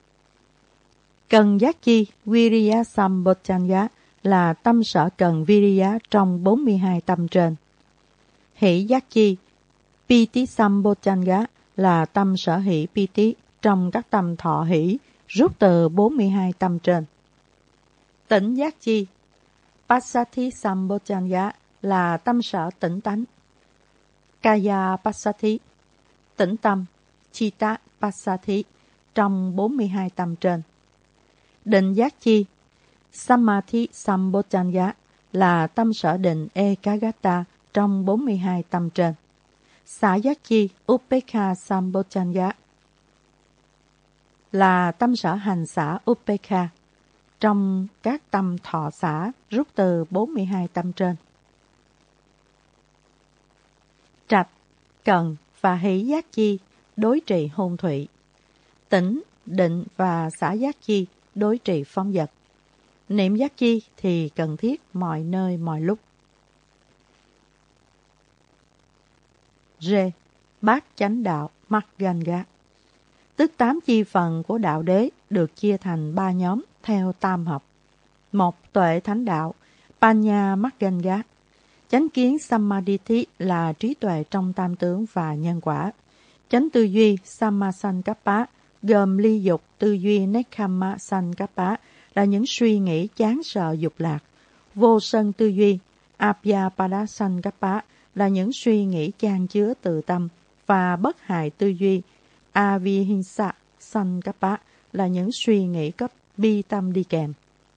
S1: Cần giác chi Viriya Sambojjhanga là tâm sở cần Viriya trong 42 tâm trên. Hỷ giác chi Piti Sambojjhanga là tâm sở hỷ Piti trong các tâm thọ hỷ rút từ 42 tâm trên. Tỉnh giác chi Passati Sambojjhanga là tâm sở tỉnh tánh. Kaya Passati tỉnh tâm, Chitta Passati trong 42 tâm trên. Định giác chi Samadhi Sambojjhanga là tâm sở định Ekagata trong 42 tâm trên. Xả giác chi Upekkha Sambojjhanga là tâm sở hành xả Upekkha trong các tâm thọ xả rút từ 42 tâm trên. Trạch, cần và hỷ giác chi đối trị hôn thụy. Tỉnh, định và xả giác chi đối trị phóng dật. Niệm giác chi thì cần thiết mọi nơi mọi lúc. R. Bát chánh đạo Magga, tức 8 chi phần của đạo đế được chia thành 3 nhóm theo tam học. 1. Tuệ thánh đạo Panya Magga. Chánh kiến Samadhi là trí tuệ trong tam tướng và nhân quả. Chánh tư duy Sammasankappa gồm ly dục, tư duy Nekkhamma Sankappa là những suy nghĩ chán sợ dục lạc. Vô sân tư duy Abhyapada Sankappa là những suy nghĩ chan chứa từ tâm, và bất hại tư duy Avihimsa Sankappa là những suy nghĩ có bi tâm đi kèm.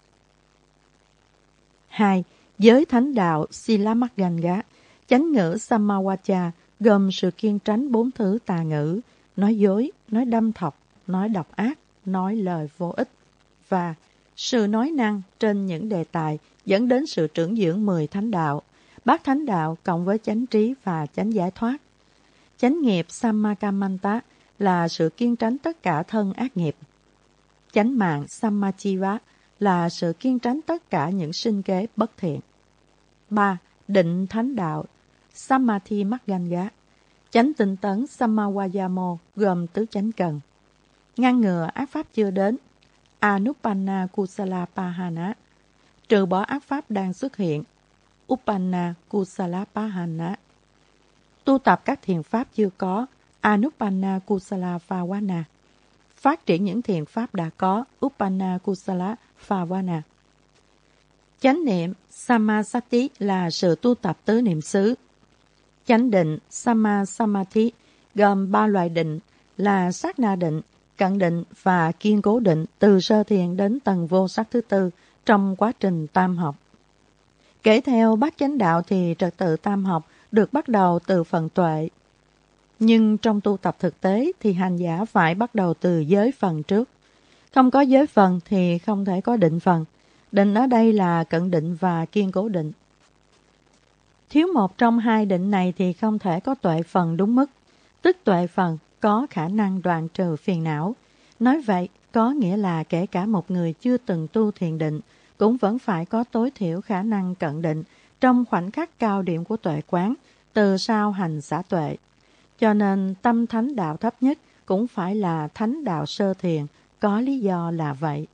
S1: 2. Giới thánh đạo Silamagga. Chánh ngữ Sammawacha gồm sự kiêng tránh 4 thứ tà ngữ, nói dối, nói đâm thọc, nói độc ác, nói lời vô ích, và sự nói năng trên những đề tài dẫn đến sự trưởng dưỡng 10 thánh đạo. Bát thánh đạo cộng với chánh trí và chánh giải thoát. Chánh nghiệp Sammakamanta là sự kiêng tránh tất cả thân ác nghiệp. Chánh mạng Sammachiva là sự kiêng tránh tất cả những sinh kế bất thiện. 3. Định thánh đạo Samadhi Magga. Chánh tinh tấn Sammavayamo gồm tứ chánh cần. Ngăn ngừa ác pháp chưa đến Anupanna Kusala Pahana. Trừ bỏ ác pháp đang xuất hiện Uppanna Kusala Pahana. Tu tập các thiện pháp chưa có Anupanna Kusala Phavana. Phát triển những thiện pháp đã có Uppanna Kusala Phavana. Chánh niệm Sammasati là sự tu tập tứ niệm xứ. Chánh định Sammasamadhi gồm 3 loại định là sát na định, cận định và kiên cố định từ sơ thiền đến tầng vô sắc thứ tư trong quá trình tam học. Kể theo bát chánh đạo thì trật tự tam học được bắt đầu từ phần tuệ. Nhưng trong tu tập thực tế thì hành giả phải bắt đầu từ giới phần trước. Không có giới phần thì không thể có định phần. Định ở đây là cận định và kiên cố định. Thiếu một trong hai định này thì không thể có tuệ phần đúng mức, tức tuệ phần có khả năng đoạn trừ phiền não. Nói vậy, có nghĩa là kể cả một người chưa từng tu thiền định, cũng vẫn phải có tối thiểu khả năng cận định trong khoảnh khắc cao điểm của tuệ quán, từ sau hành xả tuệ. Cho nên tâm thánh đạo thấp nhất cũng phải là thánh đạo sơ thiền, có lý do là vậy.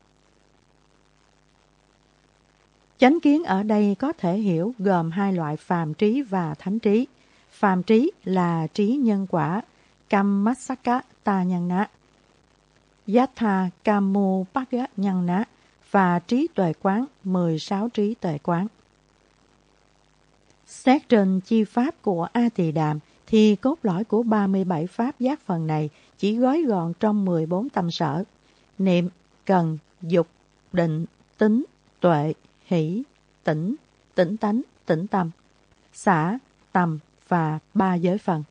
S1: Chánh kiến ở đây có thể hiểu gồm 2 loại phàm trí và thánh trí. Phàm trí là trí nhân quả, Kammasaka ta nhân ná, Yatha Kamu Pakya nhân ná, và trí tuệ quán, 16 trí tuệ quán. Xét trên chi pháp của A Tỳ Đàm thì cốt lõi của 37 pháp giác phần này chỉ gói gọn trong 14 tâm sở. niệm, cần, dục, định, tính, tuệ, hỷ, tỉnh, tỉnh tánh, tỉnh tâm, xả, tầm và 3 giới phần.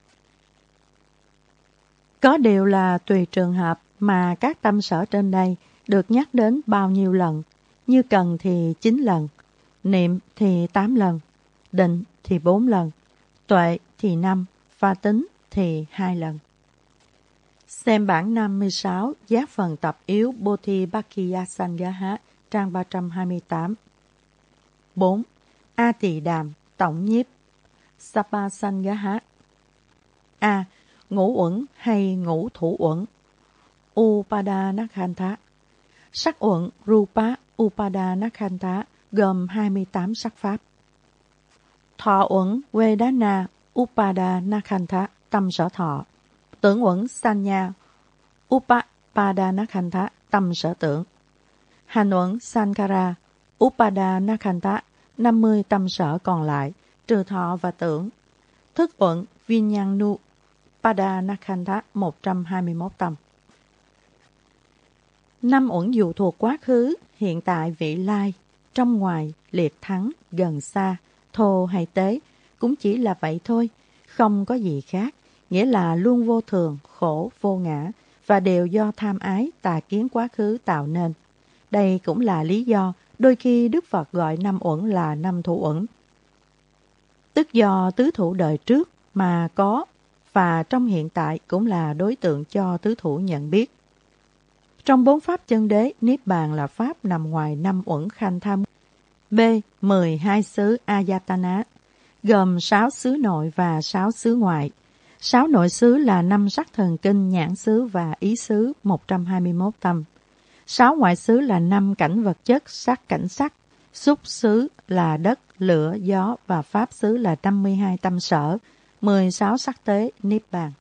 S1: Có điều là tùy trường hợp mà các tâm sở trên đây được nhắc đến bao nhiêu lần, như cần thì 9 lần, niệm thì 8 lần, định thì 4 lần, tuệ thì 5 và tính thì 2 lần. Xem bản 56 giác phần tập yếu Bodhipakkhiya trang 328. 4. A Tỳ Đàm tổng nhiếp Sapasangaha. A. Ngũ uẩn hay ngũ thủ uẩn Upadanakkhantha. Sắc uẩn Rupa Upadanakkhantha gồm 28 sắc pháp. Thọ uẩn Vedana Upadanakkhantha tâm sở thọ. Tưởng uẩn Sanya Upadanakkhantha tâm sở tưởng. Hành uẩn Sankara Upadanakkhantha 50 tâm sở còn lại, trừ thọ và tưởng. Thức uẩn Vinyanu Upadanakkhantha 121 tâm. 5 uẩn dụ thuộc quá khứ, hiện tại, vị lai, trong ngoài, liệt thắng, gần xa, thô hay tế, cũng chỉ là vậy thôi, không có gì khác, nghĩa là luôn vô thường, khổ, vô ngã, và đều do tham ái, tà kiến quá khứ tạo nên. Đây cũng là lý do đôi khi Đức Phật gọi 5 uẩn là 5 thủ uẩn. Tức do tứ thủ đời trước mà có, và trong hiện tại cũng là đối tượng cho tứ thủ nhận biết. Trong 4 pháp chân đế, Niết Bàn là pháp nằm ngoài 5 uẩn khanh tham. B. 12 xứ Ayatana, gồm 6 xứ nội và 6 xứ ngoại. 6 nội xứ là 5 sắc thần kinh, nhãn xứ và ý xứ 121 tâm. 6 ngoại xứ là 5 cảnh vật chất, sắc cảnh sắc. Xúc xứ là đất, lửa, gió và pháp xứ là 52 tâm sở, 16 sắc tế, Niết Bàn.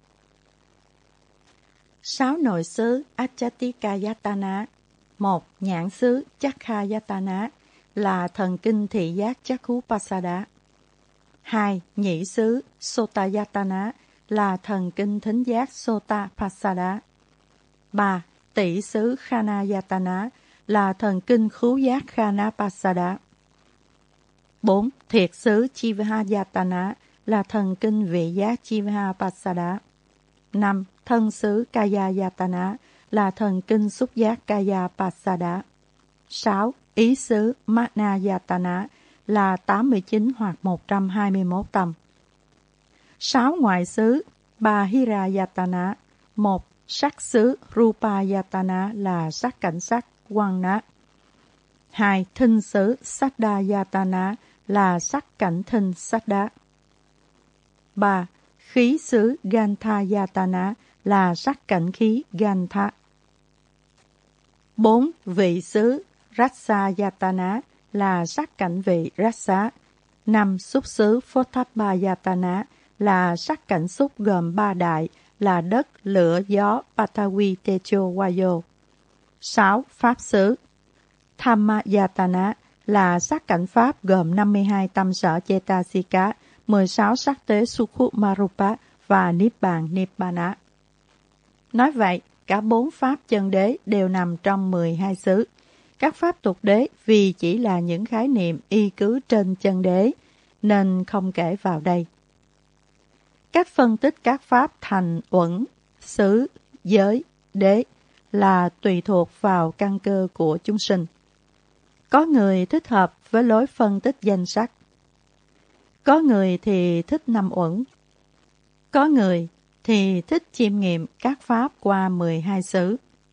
S1: 6 nội xứ Achatikayatana. 1. Nhãn xứ Chakhayatana là thần kinh thị giác Chakkhupasada. 2. Nhĩ xứ Sotayatana là thần kinh thính giác Sotapasada. 3. Tỷ xứ Khanayatana là thần kinh khứu giác Khanapasada. 4. Thiệt xứ Chivhayatana là thần kinh vị giác Chivhapasada. 5. Thân xứ Kayayatana là thần kinh xúc giác Kayapasada. 6. Ý xứ Manayatana là 89 hoặc 121 tâm. 6 ngoại xứ Bahirayatana. 1. Sắc xứ Rupayatana là sắc cảnh sắc Wanna. 2. Thinh xứ Saddayatana là sắc cảnh thinh Saddha. 3. Khí xứ Ganthayatana là sắc cảnh khí Gantha. 4. Vị xứ Rasayatana là sắc cảnh vị Rasa. 5. Xúc xứ Photthapayatana là sắc cảnh xúc gồm 3 đại là đất, lửa, gió, Patavi, Techo, Vayo. 6. Pháp xứ Thammayatana là sắc cảnh pháp gồm 52 tâm sở Cetasika, 16 sắc tế Sukhuma-rupa và Nibbana. Nói vậy, cả 4 pháp chân đế đều nằm trong 12 xứ. Các pháp tục đế vì chỉ là những khái niệm y cứ trên chân đế, nên không kể vào đây. Cách phân tích các pháp thành uẩn, xứ, giới, đế là tùy thuộc vào căn cơ của chúng sinh. Có người thích hợp với lối phân tích danh sắc. Có người thì thích 5 uẩn. Có người thì thích chiêm nghiệm các pháp qua 12 xứ.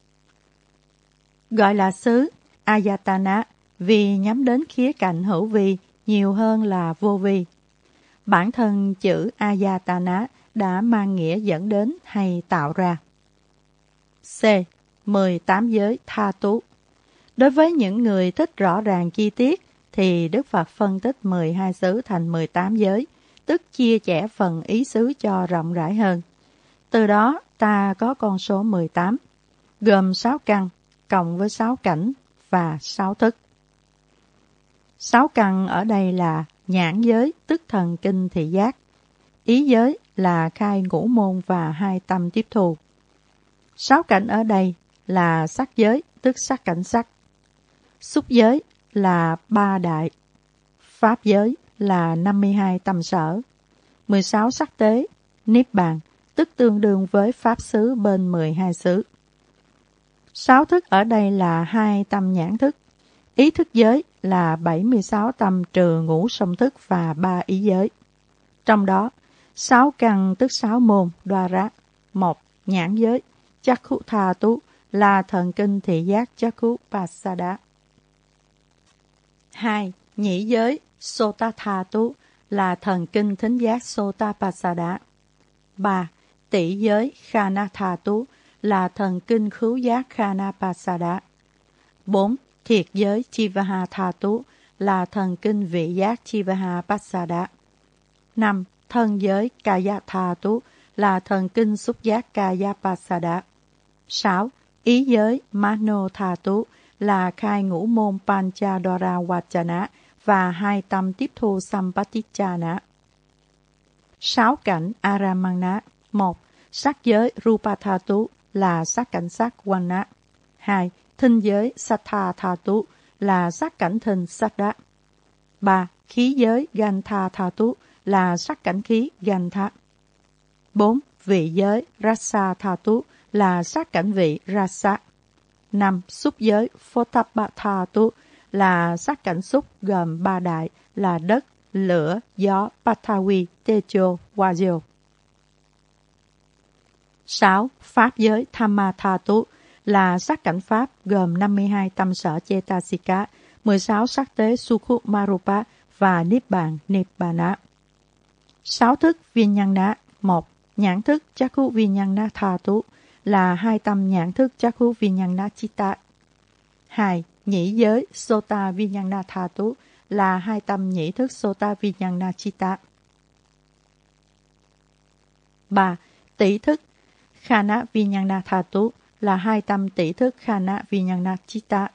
S1: Gọi là xứ Ayatana vì nhắm đến khía cạnh hữu vi nhiều hơn là vô vi. Bản thân chữ Ayatana đã mang nghĩa dẫn đến hay tạo ra. C. 18 giới tha tú. Đối với những người thích rõ ràng chi tiết thì Đức Phật phân tích 12 xứ thành 18 giới, tức chia chẻ phần ý xứ cho rộng rãi hơn. Từ đó ta có con số 18, gồm 6 căn, cộng với 6 cảnh và 6 thức. 6 căn ở đây là nhãn giới, tức thần kinh thị giác. Ý giới là khai ngũ môn và 2 tâm tiếp thu. 6 cảnh ở đây là sắc giới, tức sắc cảnh sắc. Xúc giới là 3 đại. Pháp giới là 52 tâm sở. 16 sắc tế, niết bàn, tức tương đương với pháp xứ bên 12 xứ. 6 thức ở đây là 2 tâm nhãn thức. Ý thức giới là 76 tâm trừ ngũ song thức và 3 ý giới. Trong đó, 6 căn tức 6 môn, đoa rá. 1. Nhãn giới, Chakku Tha Tú là thần kinh thị giác Chakku Pasada. 2. Nhĩ giới, Sota Tha Tú là thần kinh thính giác Sota Pasada. 3. Tỷ giới, Khana Tha Tú là thần kinh khứu giác Khana Pasada. 4. Thiệt giới, Chivaha Tha Tú là thần kinh vị giác Chivaha Pasada. 5. Thân giới, Kaya Tha Tú là thần kinh xúc giác Kaya Pasada. 6. Ý giới, Mano Tha Tú là khai ngũ môn Panchadora Vachana và 2 tâm tiếp thu Sampatichana. 6 cảnh Aramana. 1. Sắc giới Rupa Tha Tú là sắc cảnh sắc Wana. 2. Thinh giới Sattha Tha Tú là sắc cảnh thinh Saddha. 3. Khí giới Gantha Tha Tú là sắc cảnh khí Gantha. 4. Vị giới Rasa Tha Tú là sắc cảnh vị Rasa. 5. Xúc giới Photappa Tha Tú là sắc cảnh xúc gồm 3 đại là đất, lửa, gió, Pathavi, Tejo, Vajo. 6. Pháp giới Thamma Tha Tú là sắc cảnh pháp gồm 52 tâm sở Chetasika, 16 sắc tế Sukhumarupa và Niết bàn Nibbana. 6 thức Viññāṇa. 1. Nhãn thức Chakku Viññāṇa Tha Tú là 2 tâm nhãn thức Chakku Viññāṇa Chitta. 2. Nhĩ giới Sota Viññāṇa Tha Tú là 2 tâm nhĩ thức Sota Viññāṇa Chitta. 3. Tỷ thức Khana Viññāṇa Tha Tú là 2 tâm tỷ thức Khana Viññāṇa Chitta.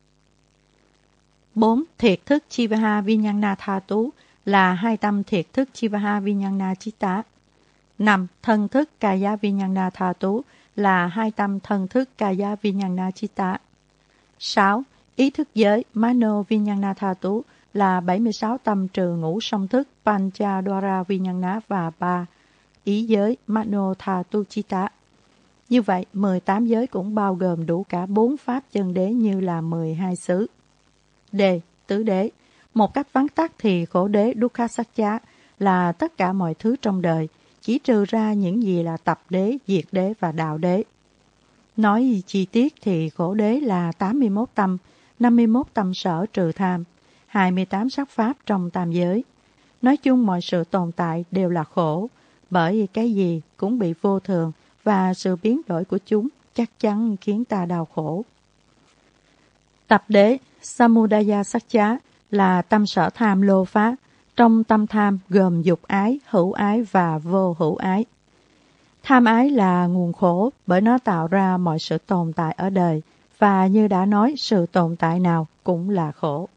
S1: 4. Thiệt thức Chivaha Viññāṇa Tha Tú là 2 tâm thiệt thức Chivaha Viññāṇa Chitta. 5. Thân thức Kaya Viññāṇa Tha Tú là 2 tâm thân thức Kaya Viññāṇa Chitta. 6. Ý thức giới Mano Viññāṇa Tha Tú là 76 tâm trừ ngũ song thức Panchadwara Viññāṇa và 3 ý giới Mano Tha Tu Chitta. Như vậy, 18 giới cũng bao gồm đủ cả 4 pháp chân đế như là 12 xứ. D. Tứ đế. Một cách vắn tắt thì khổ đế Dukkha Satcha là tất cả mọi thứ trong đời, chỉ trừ ra những gì là tập đế, diệt đế và đạo đế. Nói chi tiết thì khổ đế là 81 tâm, 51 tâm sở trừ tham, 28 sắc pháp trong tam giới. Nói chung mọi sự tồn tại đều là khổ, bởi cái gì cũng bị vô thường và sự biến đổi của chúng chắc chắn khiến ta đau khổ. Tập đế Samudaya Satcha là tâm sở tham lô phá. Trong tâm tham gồm dục ái, hữu ái và vô hữu ái. Tham ái là nguồn khổ bởi nó tạo ra mọi sự tồn tại ở đời, và như đã nói, sự tồn tại nào cũng là khổ.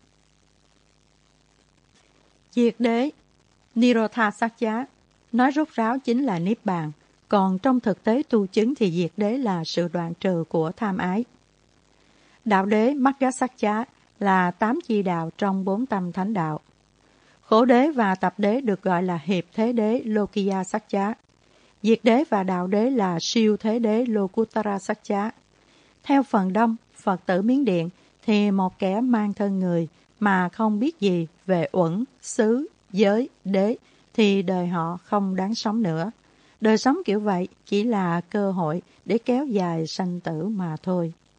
S1: Diệt đế Nirodha Satcha nói rốt ráo chính là Niết bàn, còn trong thực tế tu chứng thì diệt đế là sự đoạn trừ của tham ái. Đạo đế Magga Satcha là 8 chi đạo trong 4 tâm thánh đạo. Khổ đế và tập đế được gọi là hiệp thế đế Lokiya Satcha. Diệt đế và đạo đế là siêu thế đế Lokuttara Satcha. Theo phần đông, Phật tử Miến Điện thì một kẻ mang thân người mà không biết gì về uẩn, xứ, giới, đế thì đời họ không đáng sống nữa. Đời sống kiểu vậy chỉ là cơ hội để kéo dài sanh tử mà thôi.